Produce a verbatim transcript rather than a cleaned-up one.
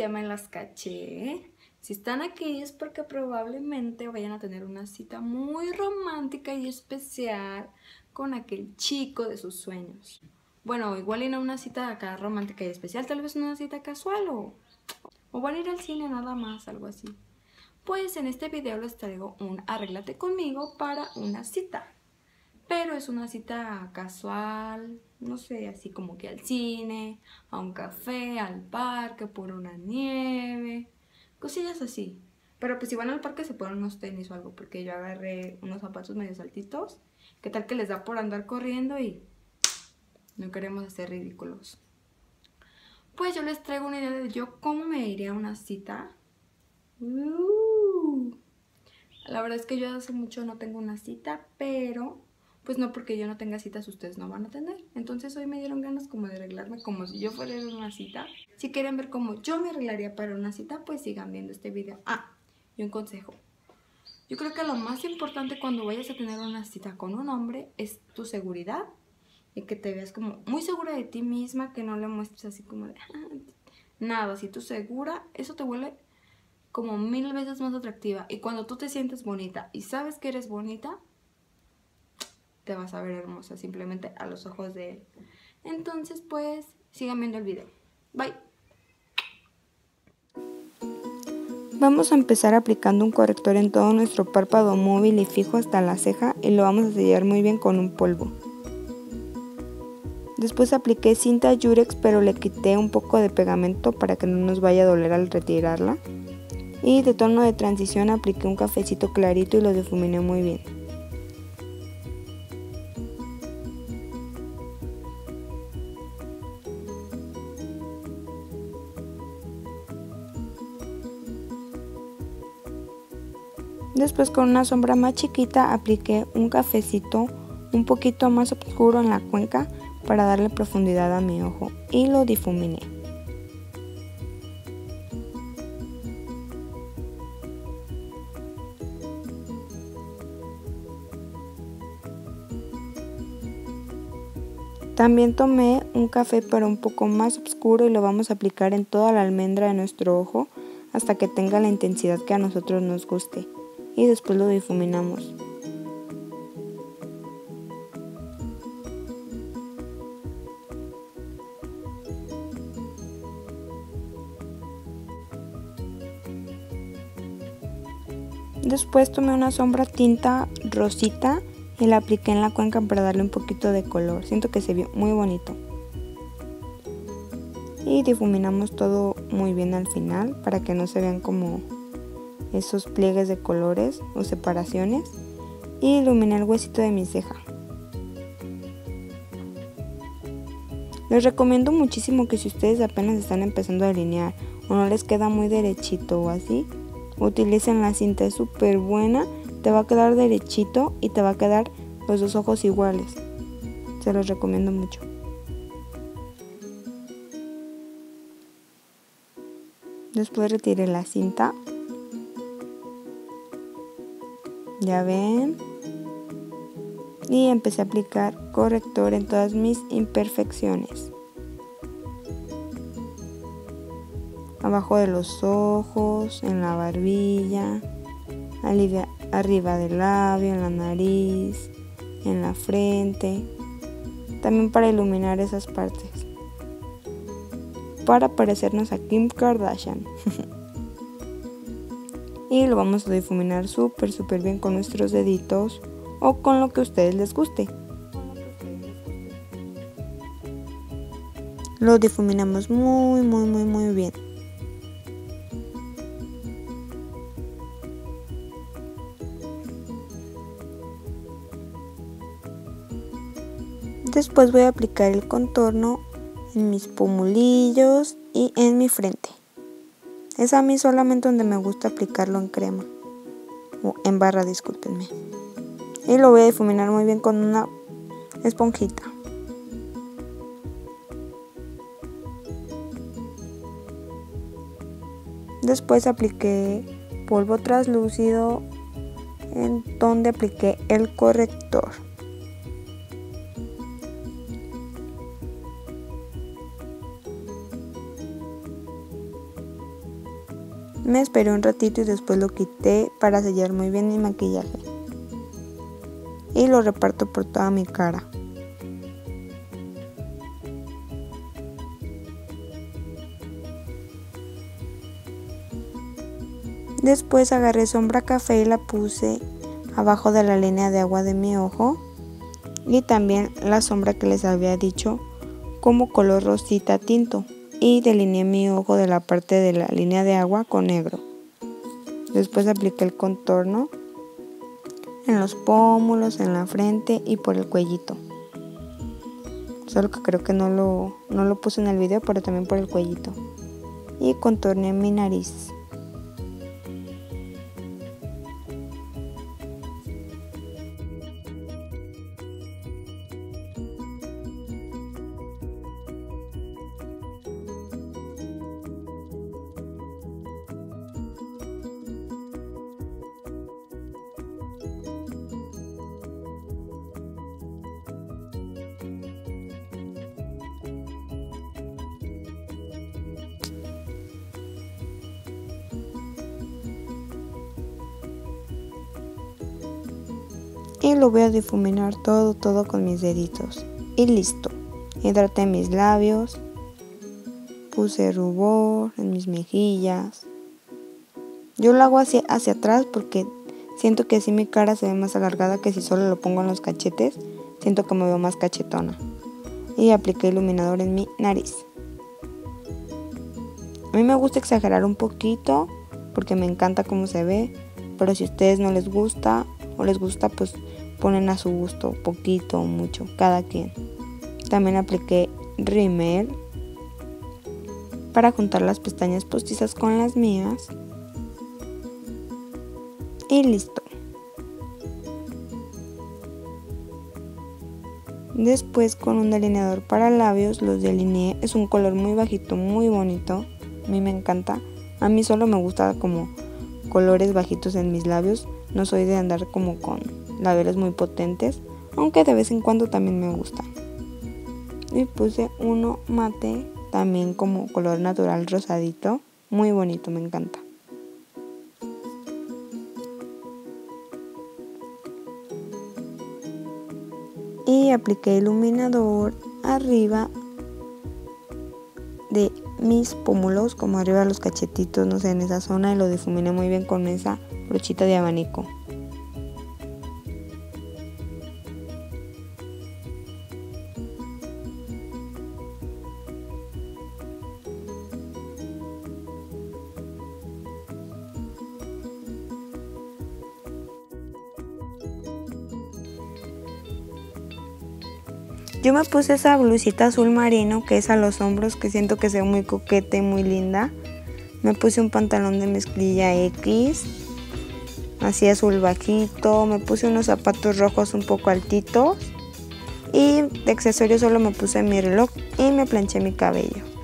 ya me las caché. Si están aquí es porque probablemente vayan a tener una cita muy romántica y especial con aquel chico de sus sueños. Bueno, igual y no una cita acá romántica y especial, tal vez una cita casual o, o van a ir al cine nada más, algo así. Pues en este video les traigo un arréglate conmigo para una cita. Pero es una cita casual, no sé, así como que al cine, a un café, al parque, por una nieve, cosillas así. Pero pues si van al parque se ponen unos tenis o algo, porque yo agarré unos zapatos medio saltitos. ¿Qué tal que les da por andar corriendo y no queremos hacer ridículos? Pues yo les traigo una idea de yo cómo me iría a una cita. Uh, la verdad es que yo hace mucho no tengo una cita, pero pues no porque yo no tenga citas ustedes no van a tener. Entonces hoy me dieron ganas como de arreglarme como si yo fuera a ir a una cita. Si quieren ver cómo yo me arreglaría para una cita, pues sigan viendo este video. Ah, y un consejo. Yo creo que lo más importante cuando vayas a tener una cita con un hombre es tu seguridad y que te veas como muy segura de ti misma, que no le muestres así como de nada. Si tú segura, eso te huele como mil veces más atractiva. Y cuando tú te sientes bonita y sabes que eres bonita, te vas a ver hermosa simplemente a los ojos de él. Entonces pues sigan viendo el video. Bye. Vamos a empezar aplicando un corrector en todo nuestro párpado móvil y fijo hasta la ceja y lo vamos a sellar muy bien con un polvo. Después apliqué cinta Yurex, pero le quité un poco de pegamento para que no nos vaya a doler al retirarla. Y de tono de transición apliqué un cafecito clarito y lo difuminé muy bien. Después con una sombra más chiquita apliqué un cafecito un poquito más oscuro en la cuenca para darle profundidad a mi ojo y lo difuminé. También tomé un café pero un poco más oscuro y lo vamos a aplicar en toda la almendra de nuestro ojo hasta que tenga la intensidad que a nosotros nos guste y después lo difuminamos. Después tomé una sombra tinta rosita y la apliqué en la cuenca para darle un poquito de color. Siento que se vio muy bonito. Y difuminamos todo muy bien al final para que no se vean como esos pliegues de colores o separaciones. Y iluminé el huesito de mi ceja. Les recomiendo muchísimo que si ustedes apenas están empezando a delinear o no les queda muy derechito o así, utilicen la cinta, es súper buena, te va a quedar derechito y te va a quedar los dos ojos iguales. Se los recomiendo mucho. Después retiré la cinta. Ya ven. Y empecé a aplicar corrector en todas mis imperfecciones. Abajo de los ojos, en la barbilla, arriba del labio, en la nariz, en la frente. También para iluminar esas partes. Para parecernos a Kim Kardashian. Y lo vamos a difuminar súper súper bien con nuestros deditos o con lo que a ustedes les guste. Lo difuminamos muy muy muy muy bien. Después voy a aplicar el contorno en mis pomulillos y en mi frente. Es a mí solamente donde me gusta aplicarlo en crema o en barra, discúlpenme. Y lo voy a difuminar muy bien con una esponjita. Después apliqué polvo translúcido en donde apliqué el corrector. Me esperé un ratito y después lo quité para sellar muy bien mi maquillaje. Y lo reparto por toda mi cara. Después agarré sombra café y la puse abajo de la línea de agua de mi ojo. Y también la sombra que les había dicho como color rosita tinto. Y delineé mi ojo de la parte de la línea de agua con negro. Después apliqué el contorno en los pómulos, en la frente y por el cuellito. Solo que creo que no lo, no lo puse en el video, pero también por el cuellito. Y contorneé mi nariz. Y lo voy a difuminar todo, todo con mis deditos. Y listo. Hidraté mis labios. Puse rubor en mis mejillas. Yo lo hago hacia, hacia atrás porque siento que así mi cara se ve más alargada que si solo lo pongo en los cachetes. Siento que me veo más cachetona. Y apliqué iluminador en mi nariz. A mí me gusta exagerar un poquito porque me encanta cómo se ve. Pero si a ustedes no les gusta o les gusta, pues ponen a su gusto, poquito o mucho, cada quien. También apliqué rímel para juntar las pestañas postizas con las mías. Y listo. Después con un delineador para labios los delineé. Es un color muy bajito, muy bonito. A mí me encanta. A mí solo me gusta como colores bajitos en mis labios. No soy de andar como con labiales muy potentes, aunque de vez en cuando también me gustan. Y puse uno mate, también como color natural rosadito. Muy bonito, me encanta. Y apliqué iluminador arriba de mis pómulos, como arriba de los cachetitos, no sé, en esa zona, y lo difuminé muy bien con esa brochita de abanico. Yo me puse esa blusita azul marino que es a los hombros, que siento que se ve muy coqueta y muy linda. Me puse un pantalón de mezclilla X, así azul bajito. Me puse unos zapatos rojos un poco altitos. Y de accesorio solo me puse mi reloj y me planché mi cabello.